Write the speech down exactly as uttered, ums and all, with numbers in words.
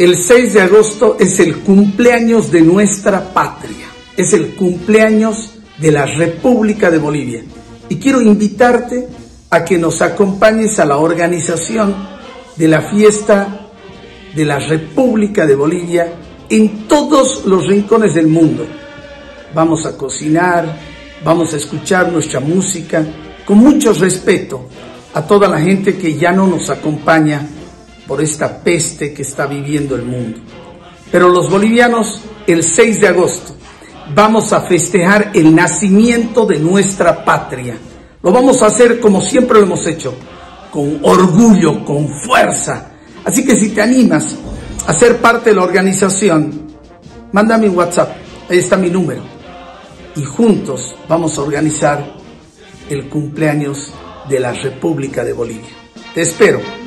El seis de agosto es el cumpleaños de nuestra patria, es el cumpleaños de la República de Bolivia. Y quiero invitarte a que nos acompañes a la organización de la fiesta de la República de Bolivia en todos los rincones del mundo. Vamos a cocinar, vamos a escuchar nuestra música con mucho respeto a toda la gente que ya no nos acompaña por esta peste que está viviendo el mundo. Pero los bolivianos, el seis de agosto, vamos a festejar el nacimiento de nuestra patria. Lo vamos a hacer como siempre lo hemos hecho, con orgullo, con fuerza. Así que si te animas a ser parte de la organización, mándame un WhatsApp, ahí está mi número. Y juntos vamos a organizar el cumpleaños de la República de Bolivia. Te espero.